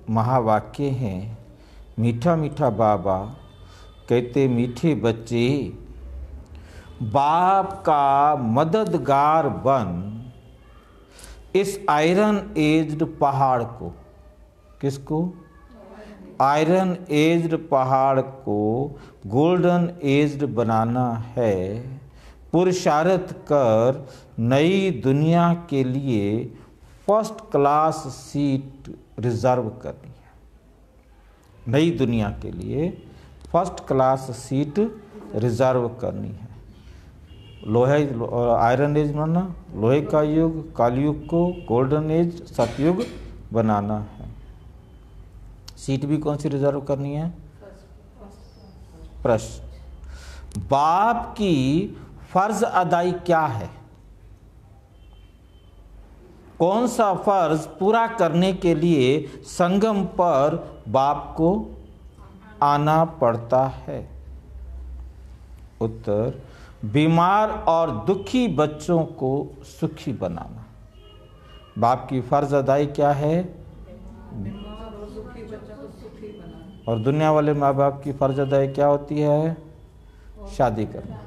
महावाक्य हैं। मीठा मीठा बाबा कहते मीठे बच्चे, बाप का मददगार बन इस आयरन एज्ड पहाड़ को, किसको? आयरन एज्ड पहाड़ को गोल्डन एज्ड बनाना है। पुरुषार्थ कर नई दुनिया के लिए फर्स्ट क्लास सीट रिजर्व करनी है। नई दुनिया के लिए फर्स्ट क्लास सीट रिजर्व करनी है। लोहे और आयरन एज बनाना, लोहे का युग कालयुग को गोल्डन एज सतयुग बनाना है। सीट भी कौन सी रिजर्व करनी है? प्रश्न, बाप की फर्ज अदाई क्या है? कौन सा फर्ज पूरा करने के लिए संगम पर बाप को आना पड़ता है? उत्तर, बीमार और दुखी बच्चों को सुखी बनाना। बाप की फर्ज अदाई क्या है? और दुनिया वाले माँ बाप की फर्ज अदाई क्या होती है? शादी करना।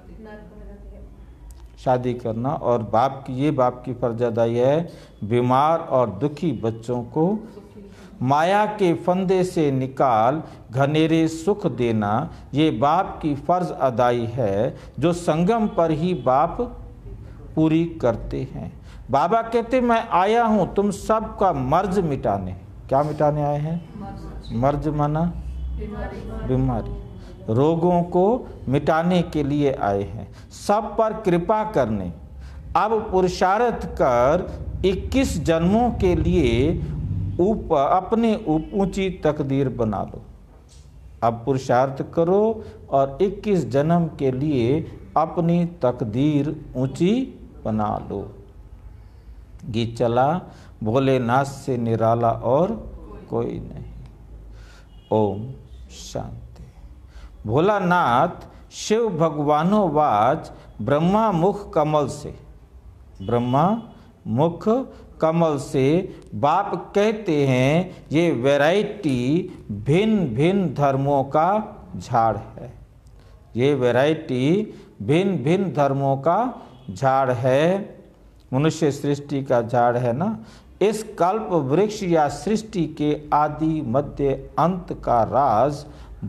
शादी करना। और बाप की फर्ज अदाई है बीमार और दुखी बच्चों को माया के फंदे से निकाल घनेरे सुख देना। ये बाप की फर्ज अदाई है जो संगम पर ही बाप पूरी करते हैं। बाबा कहते मैं आया हूँ तुम सबका मर्ज मिटाने। क्या मिटाने आए हैं? मर्ज माना बीमारी, रोगों को मिटाने के लिए आए हैं, सब पर कृपा करने। अब पुरुषार्थ कर 21 जन्मों के लिए अपने ऊंची तकदीर बना लो। अब पुरुषार्थ करो और 21 जन्म के लिए अपनी तकदीर ऊंची बना लो। गीत चला, भोलेनाथ से निराला और कोई नहीं। ओम शांति। भोलानाथ शिव भगवानो वाच ब्रह्मा मुख कमल से, ब्रह्मा मुख कमल से बाप कहते हैं ये वैरायटी भिन्न भिन्न धर्मों का झाड़ है। ये वैरायटी भिन्न भिन्न धर्मों का झाड़ है। मनुष्य सृष्टि का झाड़ है ना। इस कल्प वृक्ष या सृष्टि के आदि मध्य अंत का राज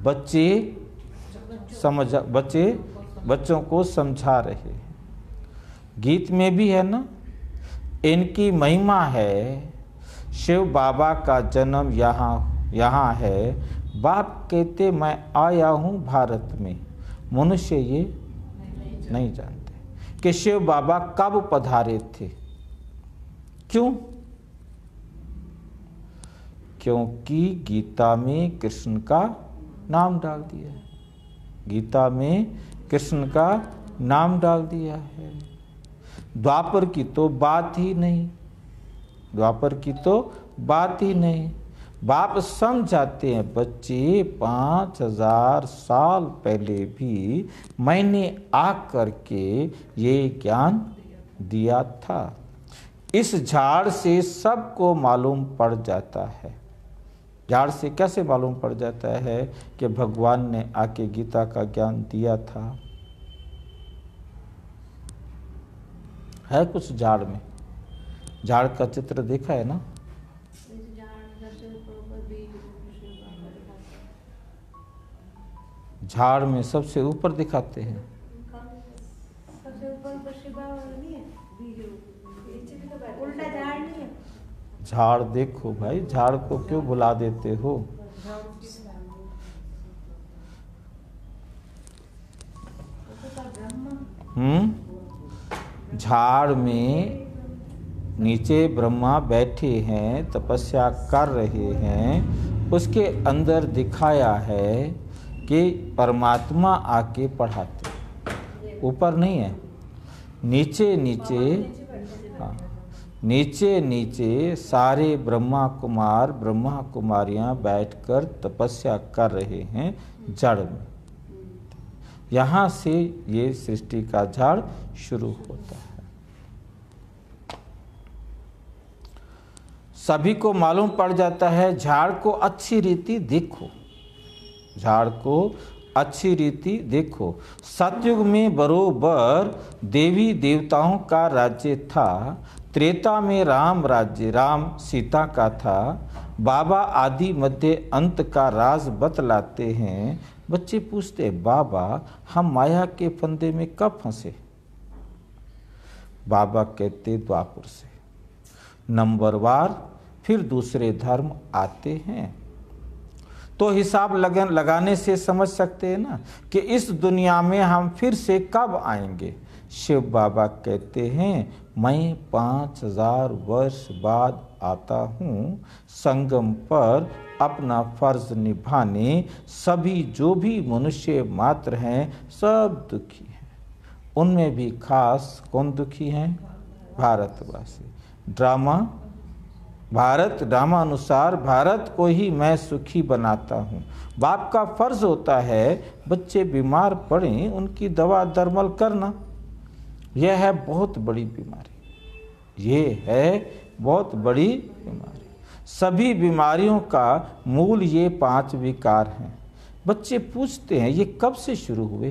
बच्चों को समझा रहे हैं। गीत में भी है ना, इनकी महिमा है शिव बाबा का जन्म यहाँ है। बाप कहते मैं आया हूँ भारत में। मनुष्य ये नहीं जानते कि शिव बाबा कब पधारे थे। क्यों? क्योंकि गीता में कृष्ण का नाम डाल दिया है। गीता में कृष्ण का नाम डाल दिया है। द्वापर की तो बात ही नहीं, द्वापर की तो बात ही नहीं। बाप समझाते हैं बच्चे 5000 साल पहले भी मैंने आकर के ये ज्ञान दिया था। इस झाड़ से सबको मालूम पड़ जाता है। झाड़ से कैसे मालूम पड़ जाता है कि भगवान ने आके गीता का ज्ञान दिया था? है कुछ झाड़ में? झाड़ का चित्र देखा है ना? झाड़ में सबसे ऊपर दिखाते हैं। झाड़ देखो भाई, झाड़ को क्यों भुला देते हो? झाड़ में नीचे ब्रह्मा बैठे हैं, तपस्या कर रहे हैं। उसके अंदर दिखाया है कि परमात्मा आके पढ़ाते। ऊपर नहीं है, नीचे नीचे। हाँ, नीचे नीचे सारे ब्रह्मा कुमार ब्रह्मा कुमारियां बैठकर तपस्या कर रहे हैं जड़ में। यहाँ से ये सृष्टि का झाड़ शुरू होता है। सभी को मालूम पड़ जाता है झाड़ को अच्छी रीति देखो, झाड़ को अच्छी रीति देखो। सतयुग में बरोबर देवी देवताओं का राज्य था, त्रेता में राम राज्य, राम सीता का था। बाबा आदि मध्य अंत का राज बतलाते हैं। बच्चे पूछते बाबा हम माया के फंदे में कब फंसे? बाबा कहते द्वापर से नंबरवार फिर दूसरे धर्म आते हैं। तो हिसाब लगाने से समझ सकते हैं ना कि इस दुनिया में हम फिर से कब आएंगे। शिव बाबा कहते हैं मैं 5000 वर्ष बाद आता हूँ संगम पर अपना फर्ज निभाने। सभी जो भी मनुष्य मात्र हैं सब दुखी हैं, उनमें भी खास कौन दुखी हैं? भारतवासी। ड्रामा अनुसार भारत को ही मैं सुखी बनाता हूँ। बाप का फर्ज होता है बच्चे बीमार पड़ें उनकी दवा दरमल करना। यह है बहुत बड़ी बीमारी, ये है बहुत बड़ी बीमारी। सभी बीमारियों का मूल ये 5 विकार हैं। बच्चे पूछते हैं ये कब से शुरू हुए?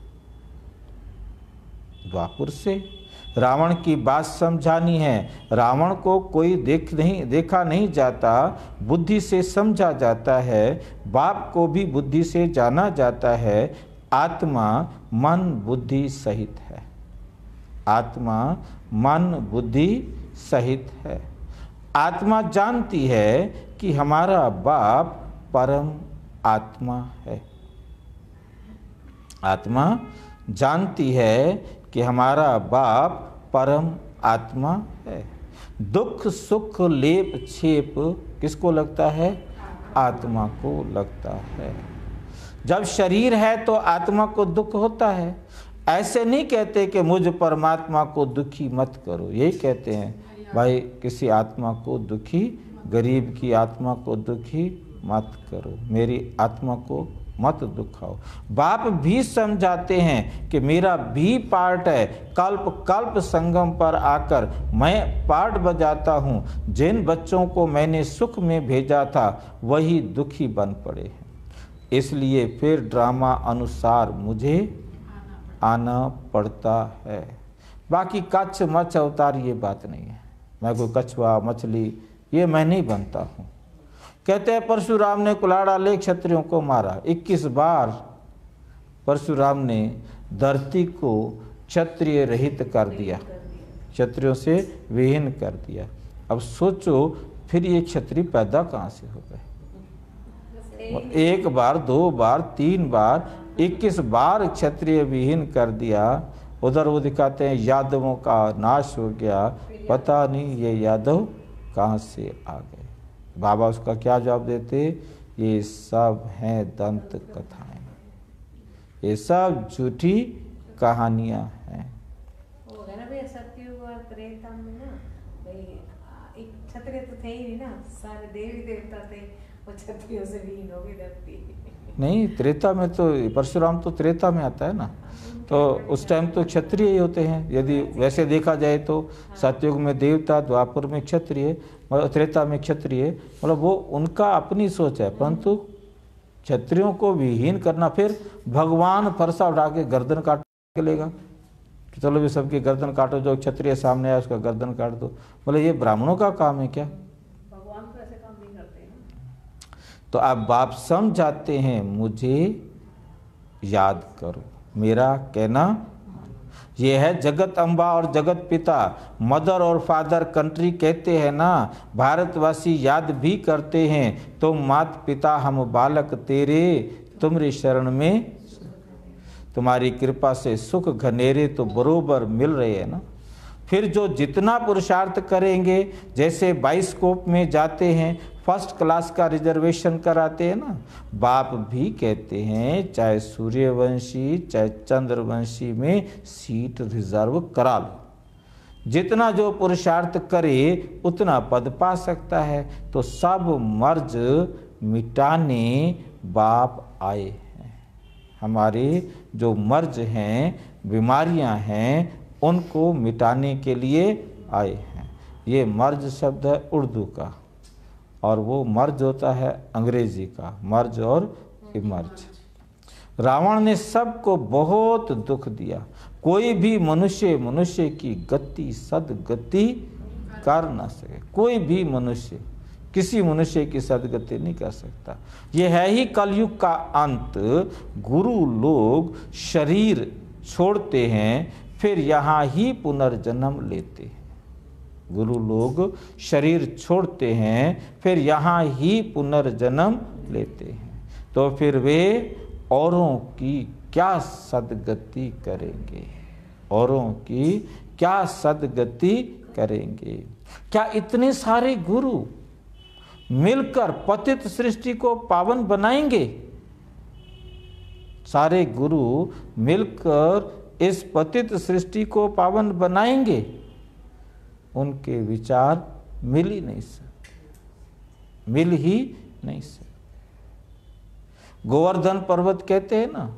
द्वापर से। रावण की बात समझानी है। रावण को कोई देखा नहीं जाता, बुद्धि से समझा जाता है। बाप को भी बुद्धि से जाना जाता है। आत्मा मन बुद्धि सहित है, आत्मा मन बुद्धि सहित है। आत्मा जानती है कि हमारा बाप परम आत्मा है। आत्मा जानती है कि हमारा बाप परम आत्मा है। दुख सुख लेप छेप किसको लगता है? आत्मा को लगता है। जब शरीर है तो आत्मा को दुख होता है। ऐसे नहीं कहते कि मुझ परमात्मा को दुखी मत करो, यही कहते हैं भाई किसी आत्मा को दुखी, गरीब की आत्मा को दुखी मत करो, मेरी आत्मा को मत दुखाओ। बाप भी समझाते हैं कि मेरा भी पार्ट है। कल्प कल्प संगम पर आकर मैं पार्ट बजाता हूँ। जिन बच्चों को मैंने सुख में भेजा था वही दुखी बन पड़े हैं। इसलिए फिर ड्रामा अनुसार मुझे आना पड़ता है। बाकी कच्छ मच्छ अवतार ये बात नहीं है। मैं कोई कछुआ मछली ये मैं नहीं बनता हूँ। कहते हैं परशुराम ने कुल्हाड़ा ले क्षत्रियों को मारा। 21 बार परशुराम ने धरती को क्षत्रिय रहित कर दिया, क्षत्रियों से विहीन कर दिया। अब सोचो फिर ये क्षत्रिय पैदा कहाँ से हो गए? 1 बार 2 बार 3 बार 21 बार क्षत्रिय विहीन कर दिया। उधर वो दिखाते हैं यादवों का नाश हो गया। पता नहीं ये यादव कहाँ से आ गए। बाबा उसका क्या जवाब देते? ये सब हैं दंत कथाएं, ये सब झूठी कहानियां हैं। त्रेता में ना भाई एक क्षत्रिय तो थे ही ना, सारे देवी देवता थे, वो क्षत्रियों से विहीन हो गई धरती। नहीं, त्रेता में तो परशुराम तो त्रेता में आता है ना, तो उस टाइम तो क्षत्रिय ही होते हैं। यदि वैसे देखा जाए तो सतयुग में देवता, द्वापर में क्षत्रिय, त्रेता में क्षत्रिय, मतलब वो उनका अपनी सोच है। परंतु क्षत्रियों को विहीन करना, फिर भगवान फरसा उठा के गर्दन काट के लेगा कि चलो भी सबकी गर्दन काटो, जो क्षत्रिय सामने आया उसका गर्दन काट दो। बोले ये ब्राह्मणों का काम है क्या? भगवान तो ऐसे काम नहीं करते हैं। तो आप बाप समझाते हैं मुझे याद करो, मेरा कहना ये है। जगत अम्बा और जगत पिता, मदर और फादर कंट्री कहते हैं ना, भारतवासी याद भी करते हैं। तो मात पिता हम बालक तेरे, तुम्हारी शरण में, तुम्हारी कृपा से सुख घनेरे तो बरोबर मिल रहे हैं ना। फिर जो जितना पुरुषार्थ करेंगे, जैसे बाइस्कोप में जाते हैं, फर्स्ट क्लास का रिजर्वेशन कराते हैं ना, बाप भी कहते हैं चाहे सूर्यवंशी चाहे चंद्रवंशी में सीट रिजर्व करा लो। जितना जो पुरुषार्थ करे उतना पद पा सकता है। तो सब मर्ज मिटाने बाप आए हैं। हमारे जो मर्ज हैं, बीमारियां हैं, उनको मिटाने के लिए आए हैं। ये मर्ज शब्द है उर्दू का, और वो मर्ज होता है अंग्रेजी का, मर्ज और इमर्ज। रावण ने सबको बहुत दुख दिया। कोई भी मनुष्य की गति सदगति कर ना सके। कोई भी मनुष्य किसी मनुष्य की सदगति नहीं कर सकता। ये है ही कलयुग का अंत। गुरु लोग शरीर छोड़ते हैं, फिर यहाँ ही पुनर्जन्म लेते हैं। गुरु लोग शरीर छोड़ते हैं, फिर यहाँ ही पुनर्जन्म लेते हैं। तो फिर वे औरों की क्या सदगति करेंगे? औरों की क्या सदगति करेंगे? क्या इतने सारे गुरु मिलकर पतित सृष्टि को पावन बनाएंगे? सारे गुरु मिलकर इस पतित सृष्टि को पावन बनाएंगे? उनके विचार मिल ही नहीं सकते, मिल ही नहीं सकते। गोवर्धन पर्वत कहते हैं ना,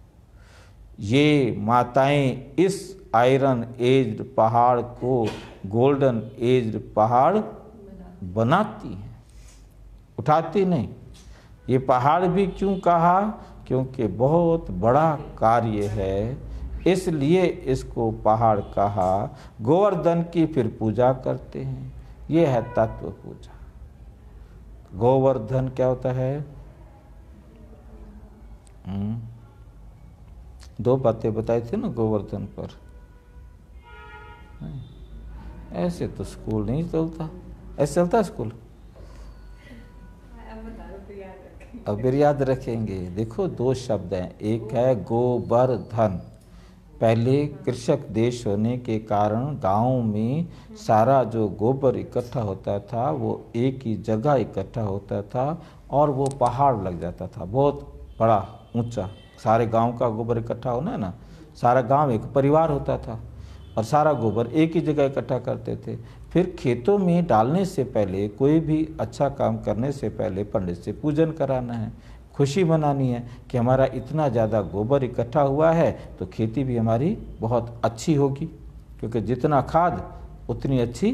ये माताएं इस आयरन एज्ड पहाड़ को गोल्डन एज्ड पहाड़ बनाती हैं, उठाती नहीं। ये पहाड़ भी क्यों कहा? क्योंकि बहुत बड़ा कार्य है, इसलिए इसको पहाड़ कहा। गोवर्धन की फिर पूजा करते हैं, ये है तत्व पूजा। गोवर्धन क्या होता है? दो बातें बताई थी ना गोवर्धन पर। ऐसे तो स्कूल नहीं चलता, ऐसे चलता स्कूल? अब फिर याद रखेंगे। देखो दो शब्द हैं, एक है गोवर्धन। पहले कृषक देश होने के कारण गांव में सारा जो गोबर इकट्ठा होता था वो एक ही जगह इकट्ठा होता था और वो पहाड़ लग जाता था, बहुत बड़ा ऊंचा। सारे गांव का गोबर इकट्ठा होना है ना, सारा गांव एक परिवार होता था और सारा गोबर एक ही जगह इकट्ठा करते थे। फिर खेतों में डालने से पहले, कोई भी अच्छा काम करने से पहले पंडित से पूजन कराना है, खुशी मनानी है कि हमारा इतना ज़्यादा गोबर इकट्ठा हुआ है तो खेती भी हमारी बहुत अच्छी होगी, क्योंकि जितना खाद उतनी अच्छी।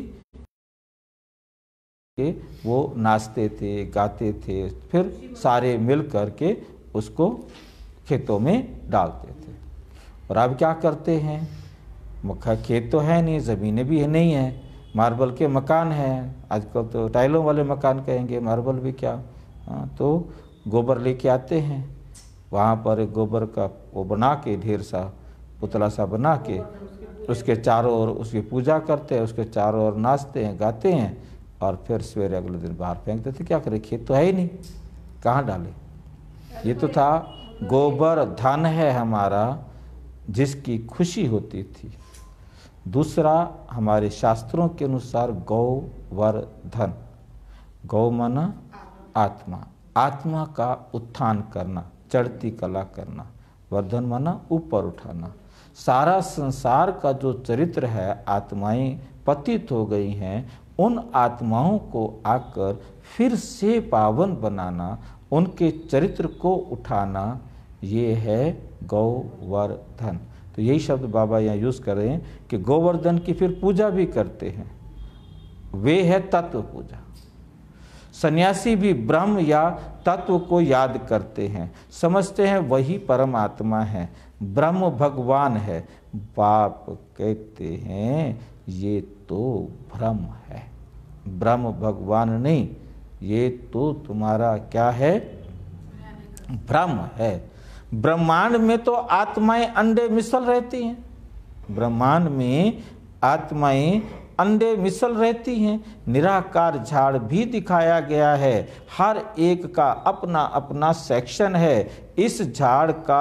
वो नाचते थे, गाते थे, फिर सारे मिल कर के उसको खेतों में डालते थे। और अब क्या करते हैं? खेत तो है नहीं, ज़मीनें भी नहीं है, मार्बल के मकान हैं। आजकल तो टाइलों वाले मकान कहेंगे, मार्बल भी क्या। तो गोबर लेके आते हैं, वहाँ पर एक गोबर का वो बना के ढेर सा पुतला सा बना के उसके चारों ओर उसकी पूजा करते हैं, उसके चारों ओर नाचते हैं, गाते हैं और फिर सवेरे अगले दिन बाहर फेंक देते। क्या करें, खेत तो है ही नहीं, कहाँ डाले। ये तो था गोबर धन है हमारा, जिसकी खुशी होती थी। दूसरा, हमारे शास्त्रों के अनुसार गौवर्धन, गौ माना आत्मा, आत्मा का उत्थान करना, चढ़ती कला करना, वर्धन माना ऊपर उठाना। सारा संसार का जो चरित्र है, आत्माएं पतित हो गई हैं, उन आत्माओं को आकर फिर से पावन बनाना, उनके चरित्र को उठाना, ये है गौवर्धन। तो यही शब्द बाबा यहाँ यूज कर रहे हैं कि गोवर्धन की फिर पूजा भी करते हैं, वे है तत्व पूजा। सन्यासी भी ब्रह्म या तत्व को याद करते हैं, समझते हैं वही परमात्मा है, ब्रह्म भगवान है। बाप कहते हैं ये तो भ्रम है, ब्रह्म भगवान नहीं, ये तो तुम्हारा क्या है, भ्रम है। ब्रह्मांड में तो आत्माएं अंडे मिसल रहती हैं, ब्रह्मांड में आत्माएं अंडे मिसल रहती हैं। निराकार झाड़ भी दिखाया गया है, हर एक का अपना अपना सेक्शन है। इस झाड़ का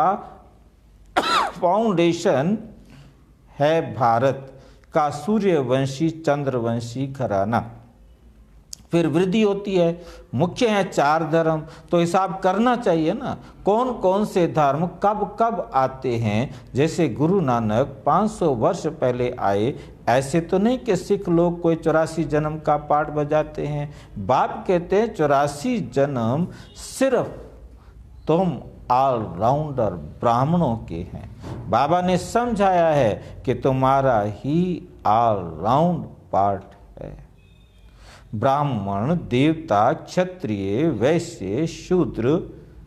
फाउंडेशन है भारत का सूर्यवंशी चंद्रवंशी घराना। फिर वृद्धि होती है, मुख्य है 4 धर्म, तो हिसाब करना चाहिए ना, कौन कौन से धर्म कब कब आते हैं। जैसे गुरु नानक 500 वर्ष पहले आए, ऐसे तो नहीं कि सिख लोग कोई 84 जन्म का पाठ बजाते हैं। बाप कहते हैं 84 जन्म सिर्फ तुम ऑलराउंडर ब्राह्मणों के हैं। बाबा ने समझाया है कि तुम्हारा ही ऑलराउंड पार्ट है। ब्राह्मण, देवता, क्षत्रिय, वैश्य, शूद्र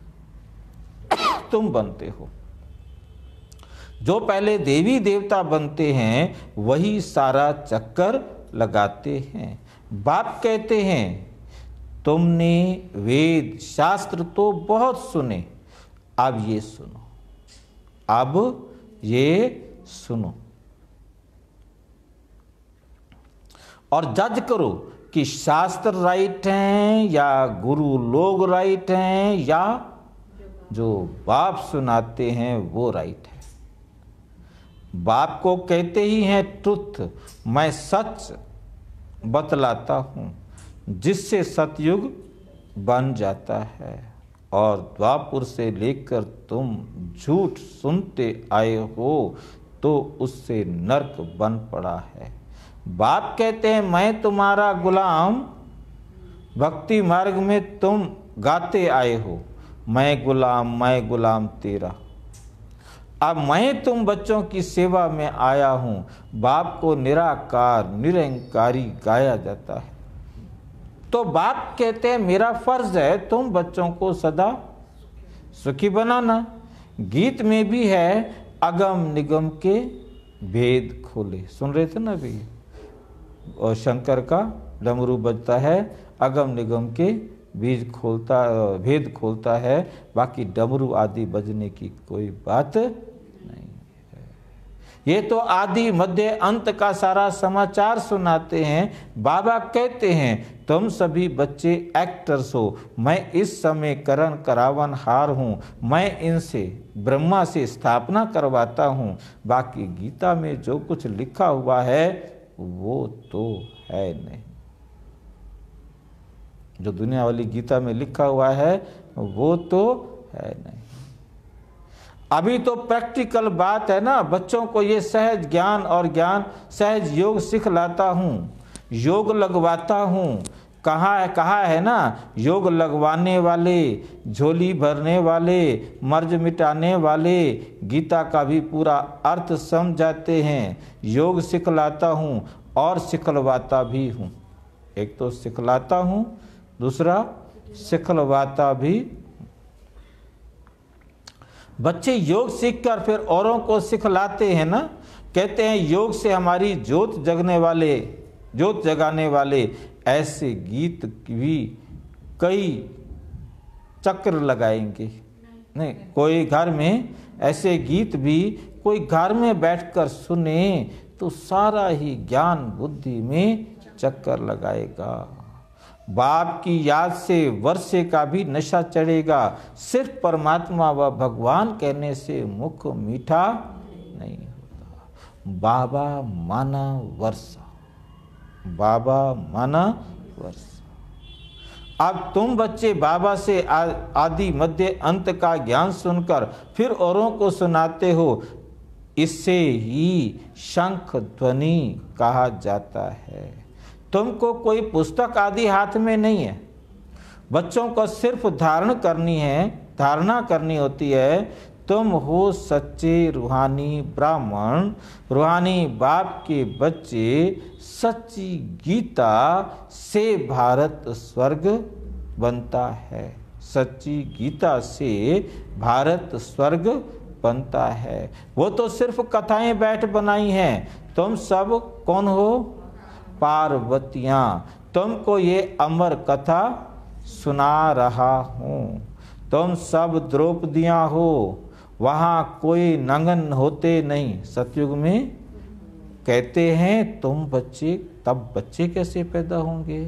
तुम बनते हो। जो पहले देवी देवता बनते हैं वही सारा चक्कर लगाते हैं। बाप कहते हैं तुमने वेद शास्त्र तो बहुत सुने, अब ये सुनो, अब ये सुनो और जज करो कि शास्त्र राइट हैं या गुरु लोग राइट हैं या जो बाप सुनाते हैं वो राइट है। बाप को कहते ही हैं ट्रुथ, मैं सच बतलाता हूं जिससे सतयुग बन जाता है, और द्वापुर से लेकर तुम झूठ सुनते आए हो तो उससे नरक बन पड़ा है। बाप कहते हैं मैं तुम्हारा गुलाम, भक्ति मार्ग में तुम गाते आए हो मैं गुलाम तेरा। अब मैं तुम बच्चों की सेवा में आया हूं। बाप को निराकार निरंकारी गाया जाता है। तो बाप कहते हैं मेरा फर्ज है तुम बच्चों को सदा सुखी बनाना। गीत में भी है अगम निगम के भेद खोले, सुन रहे थे ना अभी, और शंकर का डमरू बजता है, अगम निगम के भेद खोलता है, बाकी डमरू आदि बजने की कोई बात नहीं है। ये तो आदि मध्य अंत का सारा समाचार सुनाते हैं। बाबा कहते हैं तुम सभी बच्चे एक्टर्स हो, मैं इस समय करण करावन हार हूं, मैं इनसे ब्रह्मा से स्थापना करवाता हूं, बाकी गीता में जो कुछ लिखा हुआ है वो तो है नहीं। जो दुनिया वाली गीता में लिखा हुआ है वो तो है नहीं। अभी तो प्रैक्टिकल बात है ना, बच्चों को ये सहज ज्ञान और ज्ञान सहज योग सिखलाता हूँ, योग लगवाता हूँ। कहा है ना, योग लगवाने वाले, झोली भरने वाले, मर्ज मिटाने वाले गीता का भी पूरा अर्थ समझाते हैं। योग सिखलाता हूँ और सिखलवाता भी हूँ। एक तो सिखलाता हूँ, दूसरा सिखलवाता भी। बच्चे योग सीखकर फिर औरों को सिखलाते हैं ना। कहते हैं योग से हमारी ज्योत जगाने वाले ऐसे गीत भी कई चक्र लगाएंगे। नहीं, कोई घर में ऐसे गीत भी कोई घर में बैठकर सुने तो सारा ही ज्ञान बुद्धि में चक्कर लगाएगा। बाप की याद से वर्षे का भी नशा चढ़ेगा। सिर्फ परमात्मा व भगवान कहने से मुख मीठा नहीं होता। बाबा माना वर्षा, बाबा माना वर्षा। अब तुम बच्चे बाबा से आदि मध्य अंत का ज्ञान सुनकर फिर औरों को सुनाते हो। इससे ही शंख ध्वनि कहा जाता है। तुमको कोई पुस्तक आदि हाथ में नहीं है, बच्चों को सिर्फ धारणा करनी होती है। तुम हो सच्चे रूहानी ब्राह्मण, रूहानी बाप के बच्चे। सच्ची गीता से भारत स्वर्ग बनता है, सच्ची गीता से भारत स्वर्ग बनता है। वो तो सिर्फ कथाएं बैठ बनाई हैं। तुम सब कौन हो? पार्वतियां। तुमको ये अमर कथा सुना रहा हूं। तुम सब द्रौपदियां हो। वहां कोई नंगन होते नहीं। सतयुग में कहते हैं तुम बच्चे, तब बच्चे कैसे पैदा होंगे?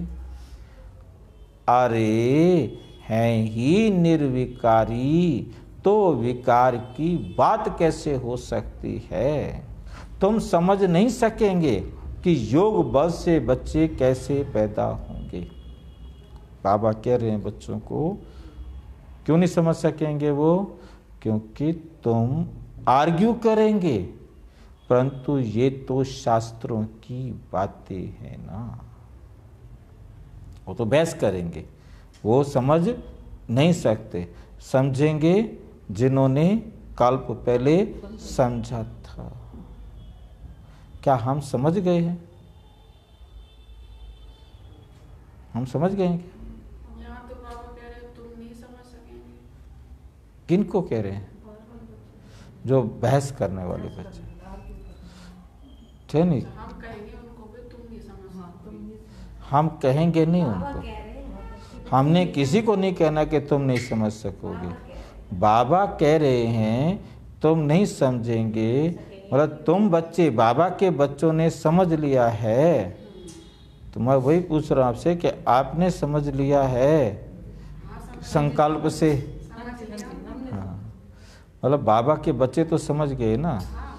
अरे हैं ही निर्विकारी, तो विकार की बात कैसे हो सकती है? तुम समझ नहीं सकेंगे कि योग बल से बच्चे कैसे पैदा होंगे। बाबा कह रहे हैं बच्चों को, क्यों नहीं समझ सकेंगे वो? क्योंकि तुम आर्ग्यू करेंगे, परंतु ये तो शास्त्रों की बातें हैं ना। वो तो बहस करेंगे, वो समझ नहीं सकते। समझेंगे जिन्होंने कल्प पहले समझा था। क्या हम समझ गए हैं? हम समझ गए हैं? यहाँ तो बाबा कह रहे हैं तुम नहीं समझ सकेंगे। किनको कह रहे हैं? जो बहस करने वाले बच्चे थे नहीं। हम कहेंगे उनको भी तुम नहीं समझ सकोगे। हम कहेंगे नहीं बाबा उनको, कह रहे हैं, हमने किसी को नहीं कहना कि तुम नहीं समझ सकोगे। बाबा कह रहे हैं तुम नहीं समझेंगे, मतलब तुम बच्चे, बाबा के बच्चों ने समझ लिया है। तो मैं वही पूछ रहा हूँ आपसे कि आपने समझ लिया है संकल्प से? हाँ, मतलब बाबा के बच्चे तो समझ गए ना।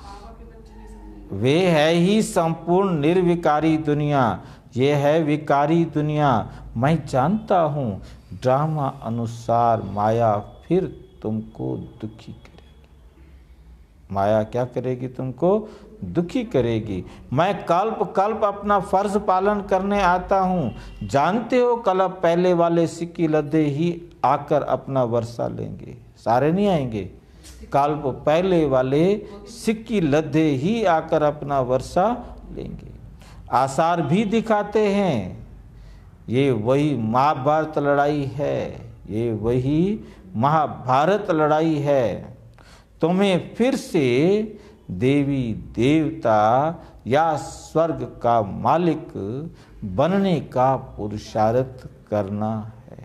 वे है ही संपूर्ण निर्विकारी दुनिया, ये है विकारी दुनिया। मैं जानता हूँ ड्रामा अनुसार माया फिर तुमको दुखी करेगी। माया क्या करेगी? तुमको दुखी करेगी। मैं कल्प कल्प अपना फर्ज पालन करने आता हूँ। जानते हो कल्प पहले वाले सिक्की लद्दे ही आकर अपना वर्षा लेंगे। सारे नहीं आएंगे, कल्प पहले वाले सिक्की लद्दे ही आकर अपना वर्षा लेंगे। आसार भी दिखाते हैं। ये वही महाभारत लड़ाई है, ये वही महाभारत लड़ाई है। तुम्हें फिर से देवी देवता या स्वर्ग का मालिक बनने का पुरुषार्थ करना है।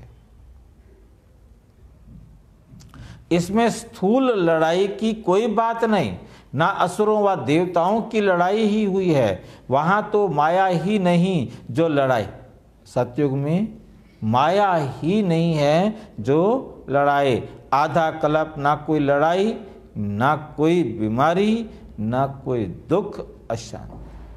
इसमें स्थूल लड़ाई की कोई बात नहीं, ना असुरों व देवताओं की लड़ाई ही हुई है। वहां तो माया ही नहीं जो लड़ाई, सतयुग में माया ही नहीं है जो लड़ाई। आधा कल्प ना कोई लड़ाई, ना कोई बीमारी, ना कोई दुख अशांति।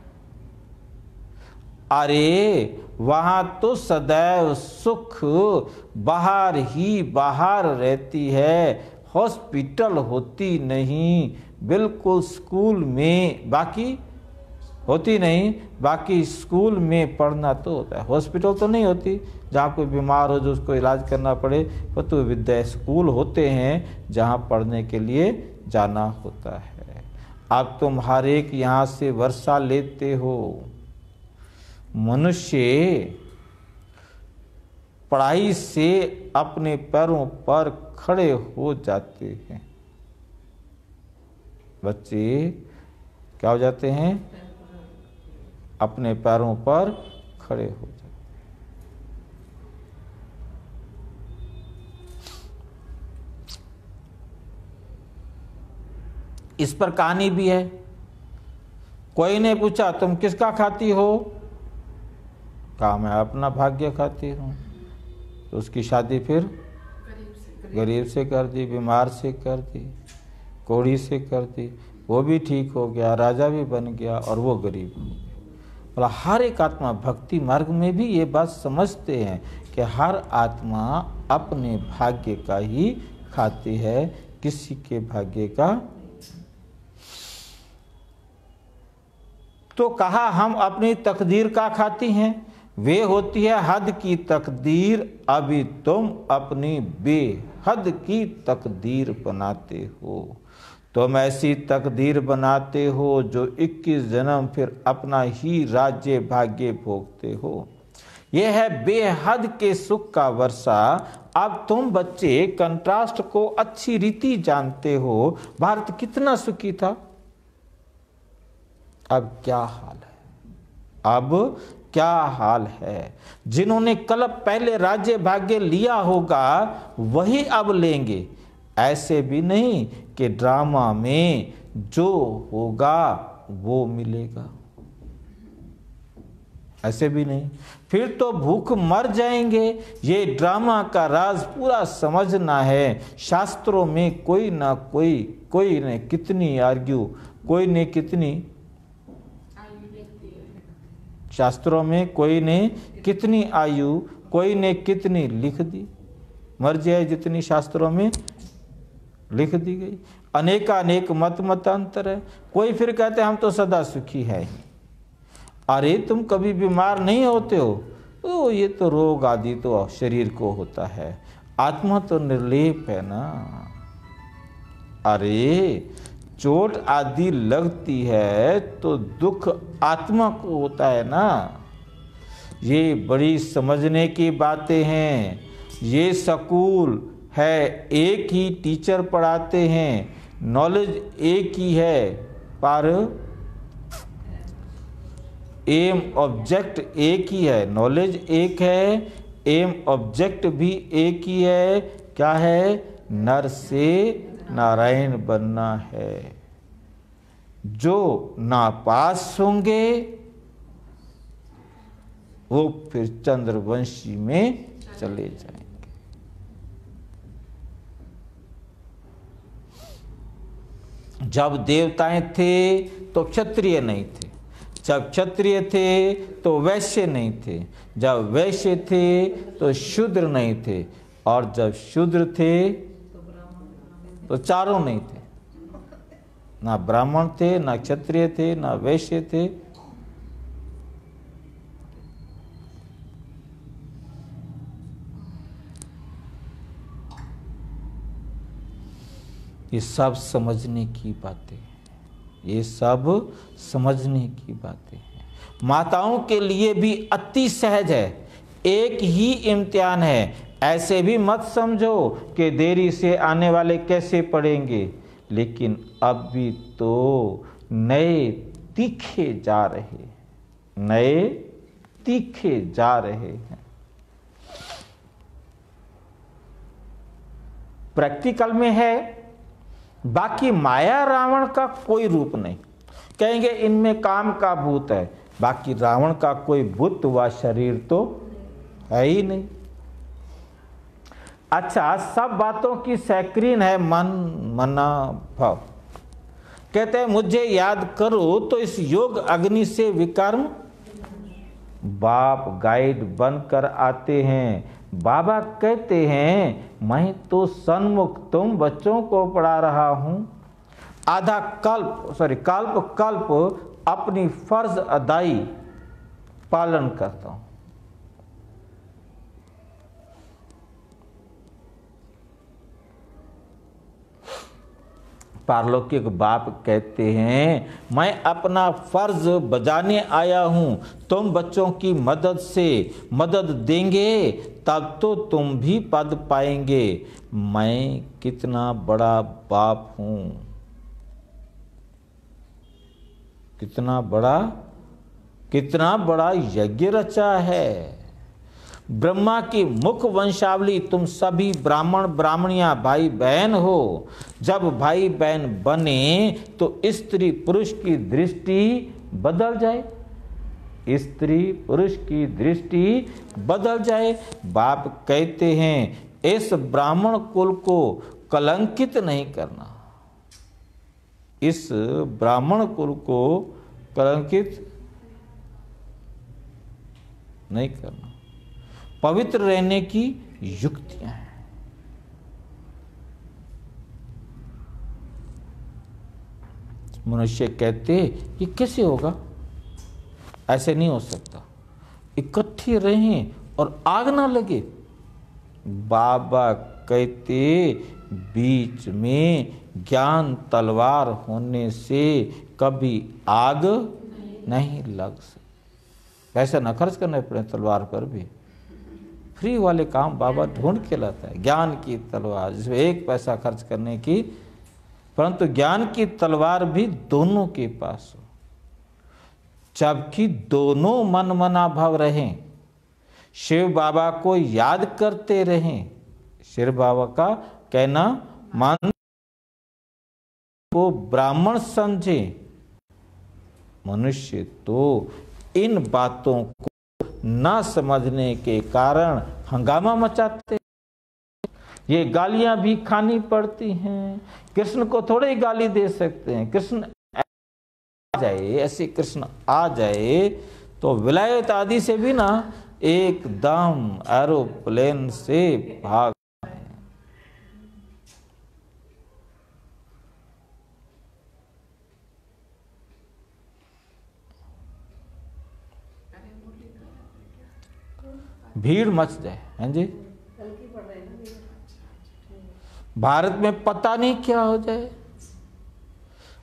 अरे वहां तो सदैव सुख बाहर ही बाहर रहती है, हॉस्पिटल होती नहीं। बिल्कुल स्कूल में बाकी होती नहीं, बाकी स्कूल में पढ़ना तो होता है, हॉस्पिटल तो नहीं होती। जहाँ कोई बीमार हो जो उसको इलाज करना पड़े, वो तो विद्या स्कूल होते हैं जहाँ पढ़ने के लिए जाना होता है। अब तुम हर एक यहाँ से वर्षा लेते हो। मनुष्य पढ़ाई से अपने पैरों पर खड़े हो जाते हैं। बच्चे क्या हो जाते हैं? अपने पैरों पर खड़े हो जाते। इस पर कहानी भी है। कोई ने पूछा तुम किसका खाती हो? कहा मैं अपना भाग्य खाती हूँ। तो उसकी शादी फिर गरीब से कर दी, बीमार से कर दी, कोढ़ी से कर दी, वो भी ठीक हो गया, राजा भी बन गया और वो गरीब हो गया। मतलब हर एक आत्मा भक्ति मार्ग में भी ये बात समझते हैं कि हर आत्मा अपने भाग्य का ही खाती है, किसी के भाग्य का। तो कहा हम अपनी तकदीर का खाती हैं, वे होती है हद की तकदीर, अभी तुम अपनी बेहद की तकदीर बनाते हो। तुम ऐसी तकदीर बनाते हो जो 21 जन्म फिर अपना ही राज्य भाग्य भोगते हो। यह है बेहद के सुख का वर्षा। अब तुम बच्चे कंट्रास्ट को अच्छी रीति जानते हो। भारत कितना सुखी था, अब क्या हाल है? अब क्या हाल है? जिन्होंने कल पहले राज्य भाग्य लिया होगा वही अब लेंगे। ऐसे भी नहीं कि ड्रामा में जो होगा वो मिलेगा, ऐसे भी नहीं। फिर तो भूख मर जाएंगे। ये ड्रामा का राज पूरा समझना है। शास्त्रों में कोई ना कोई ने कितनी आर्ग्यू, कोई ने कितनी, शास्त्रों में कोई ने कितनी आयु, कोई ने कितनी लिख दी। मर्जी है जितनी शास्त्रों में लिख दी गई। अनेकानेक मतांतर है। कोई फिर कहते हम तो सदा सुखी है ही। अरे तुम कभी बीमार नहीं होते हो? तो ये तो रोग आदि तो शरीर को होता है, आत्मा तो निर्लेप है ना। अरे चोट आदि लगती है तो दुख आत्मा को होता है ना। ये बड़ी समझने की बातें हैं। ये स्कूल है, एक ही टीचर पढ़ाते हैं, नॉलेज एक ही है, पर एम ऑब्जेक्ट एक ही है। नॉलेज एक है, एम ऑब्जेक्ट भी एक ही है। क्या है? नर से नारायण बनना है। जो नापास होंगे वो फिर चंद्रवंशी में चले जाएंगे। जब देवताएं थे तो क्षत्रिय नहीं थे, जब क्षत्रिय थे तो वैश्य नहीं थे, जब वैश्य थे तो शूद्र नहीं थे, और जब शूद्र थे तो चारों नहीं थे। ना ब्राह्मण थे, ना क्षत्रिय थे, ना वैश्य थे। ये सब समझने की बातें हैं, ये सब समझने की बातें हैं। माताओं के लिए भी अति सहज है, एक ही इम्तिहान है। ऐसे भी मत समझो कि देरी से आने वाले कैसे पढ़ेंगे, लेकिन अब भी तो नए तीखे जा रहे, नए तीखे जा रहे हैं। प्रैक्टिकल में है, बाकी माया रावण का कोई रूप नहीं। कहेंगे इनमें काम का भूत है, बाकी रावण का कोई भूत व शरीर तो है ही नहीं। अच्छा, सब बातों की सैक्रीन है मन, मना, भाव। कहते हैं मुझे याद करो तो इस योग अग्नि से विकर्म बाप गाइड बनकर आते हैं। बाबा कहते हैं मैं तो सन्मुख तुम बच्चों को पढ़ा रहा हूं। आधा कल्प कल्प अपनी फर्ज अदाई पालन करता हूं। पारलौकिक बाप कहते हैं मैं अपना फर्ज बजाने आया हूं, तुम बच्चों की मदद से मदद देंगे तब तो तुम भी पद पाएंगे। मैं कितना बड़ा बाप हूं, कितना बड़ा यज्ञ रचा है। ब्रह्मा की मुख वंशावली तुम सभी ब्राह्मण ब्राह्मणियां भाई बहन हो। जब भाई बहन बने तो स्त्री पुरुष की दृष्टि बदल जाए, स्त्री पुरुष की दृष्टि बदल जाए। बाप कहते हैं इस ब्राह्मण कुल को कलंकित नहीं करना, इस ब्राह्मण कुल को कलंकित नहीं करना। पवित्र रहने की युक्तियां हैं। मनुष्य कहते ये कैसे होगा, ऐसे नहीं हो सकता, इकट्ठे रहें और आग ना लगे। बाबा कहते बीच में ज्ञान तलवार होने से कभी आग नहीं लग सकती। पैसा ना खर्च करना पड़े तलवार पर भी, फ्री वाले काम बाबा ढूंढ के लाता है। ज्ञान की तलवार जिसमें एक पैसा खर्च करने की, परंतु ज्ञान की तलवार भी दोनों के पास हो, जबकि दोनों मन मना भाव रहें, शिव बाबा को याद करते रहें। शिव बाबा का कहना मान को ब्राह्मण समझे। मनुष्य तो इन बातों को ना समझने के कारण हंगामा मचाते, ये गालियां भी खानी पड़ती हैं। कृष्ण को थोड़े ही गाली दे सकते हैं। कृष्ण आ जाए, ऐसे कृष्ण आ जाए तो विलायत आदि से भी ना एकदम एरोप्लेन से भाग। भीड़ मच जाए, हैं जी। भारत में पता नहीं क्या हो जाए।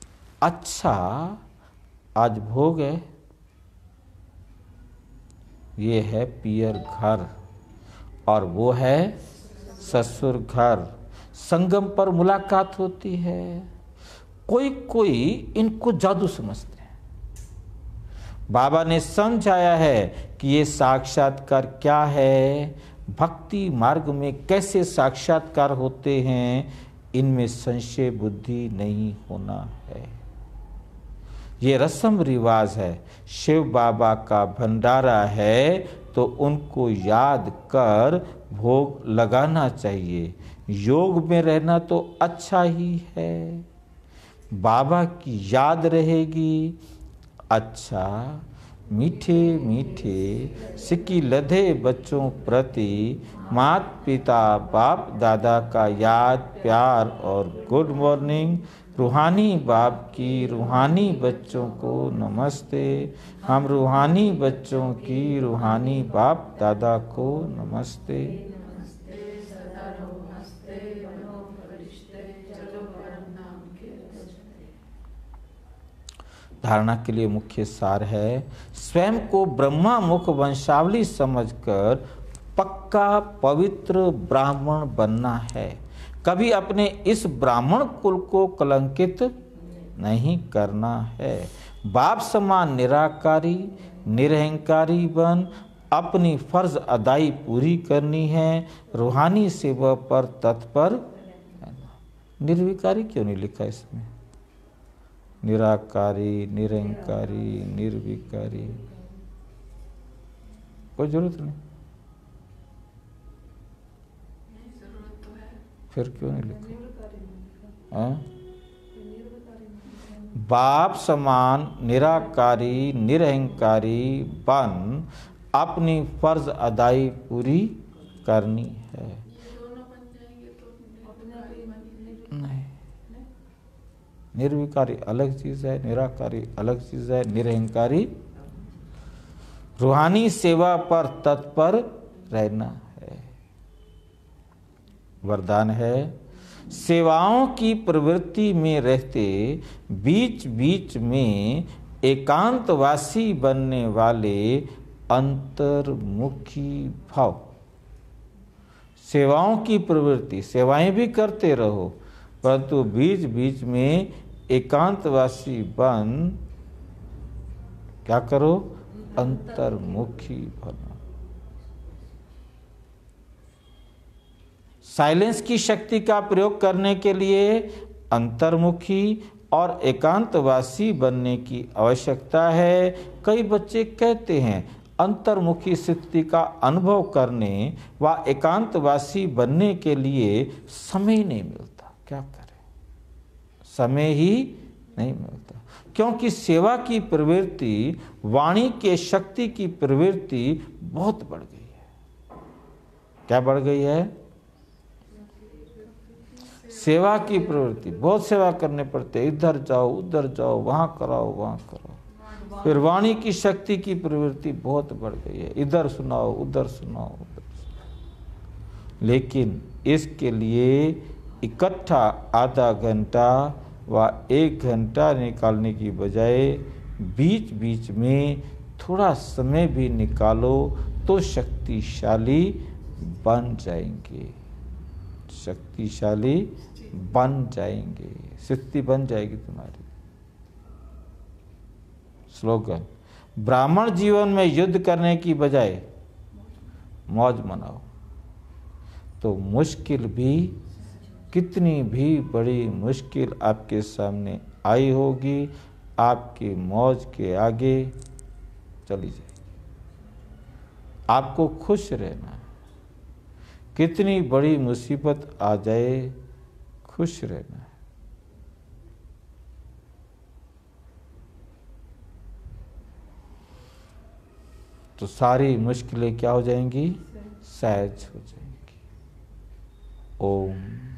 अच्छा, आज भोग है, ये है पियर घर और वो है ससुर घर। संगम पर मुलाकात होती है। कोई कोई इनको जादू समझते हैं। बाबा ने समझाया है कि ये साक्षात्कार क्या है, भक्ति मार्ग में कैसे साक्षात्कार होते हैं, इनमें संशय बुद्धि नहीं होना है। ये रस्म रिवाज है, शिव बाबा का भंडारा है तो उनको याद कर भोग लगाना चाहिए। योग में रहना तो अच्छा ही है, बाबा की याद रहेगी। अच्छा मीठे मीठे सिक्की लधे बच्चों प्रति माता पिता बाप दादा का याद प्यार और गुड मॉर्निंग। रूहानी बाप की रूहानी बच्चों को नमस्ते। हम रूहानी बच्चों की रूहानी बाप दादा को नमस्ते। धारणा के लिए मुख्य सार है, स्वयं को ब्रह्मा मुख वंशावली समझकर पक्का पवित्र ब्राह्मण बनना है। कभी अपने इस ब्राह्मण कुल को कलंकित नहीं करना है। बाप समान निराकारी निरहंकारी बन अपनी फर्ज अदाई पूरी करनी है। रूहानी सेवा पर तत्पर। निर्विकारी क्यों नहीं लिखा इसमें? निराकारी निरंकारी निर्विकारी, कोई जरूरत नहीं। जरूरत तो है, फिर क्यों नहीं लिखा? हाँ? बाप समान निराकारी निरहंकारी बन अपनी फर्ज अदाई पूरी करनी है। ये दोनों बन जाएंगे तो नहीं, निर्विकारी अलग चीज है, निराकारी अलग चीज है, निरहंकारी। रूहानी सेवा पर तत्पर रहना है। वरदान है, सेवाओं की प्रवृत्ति में रहते बीच बीच में एकांतवासी बनने वाले अंतर्मुखी भाव। सेवाओं की प्रवृत्ति, सेवाएं भी करते रहो परंतु बीच बीच में एकांतवासी बन क्या करो? अंतर्मुखी बनो। साइलेंस की शक्ति का प्रयोग करने के लिए अंतर्मुखी और एकांतवासी बनने की आवश्यकता है। कई बच्चे कहते हैं अंतर्मुखी स्थिति का अनुभव करने व एकांतवासी बनने के लिए समय नहीं मिलता। क्या करें? समय ही नहीं मिलता, क्योंकि सेवा की प्रवृत्ति, वाणी के शक्ति की प्रवृत्ति बहुत बढ़ गई है। क्या बढ़ गई है? सेवा की प्रवृत्ति, बहुत सेवा करने पड़ते, इधर जाओ उधर जाओ, वहां कराओ वहां कराओ। फिर वाणी की शक्ति की प्रवृत्ति बहुत बढ़ गई है, इधर सुनाओ उधर सुनाओ उधर सुनाओ। लेकिन इसके लिए इकट्ठा आधा घंटा व 1 घंटा निकालने की बजाय बीच बीच में थोड़ा समय भी निकालो तो शक्तिशाली बन जाएंगे, शक्तिशाली बन जाएंगे, शक्ति बन जाएगी तुम्हारी। स्लोगन, ब्राह्मण जीवन में युद्ध करने की बजाय मौज मनाओ तो मुश्किल भी, कितनी भी बड़ी मुश्किल आपके सामने आई होगी, आपकी मौज के आगे चली जाएगी। आपको खुश रहना है, कितनी बड़ी मुसीबत आ जाए खुश रहना है। तो सारी मुश्किलें क्या हो जाएंगी? सहज हो जाएंगी। ओम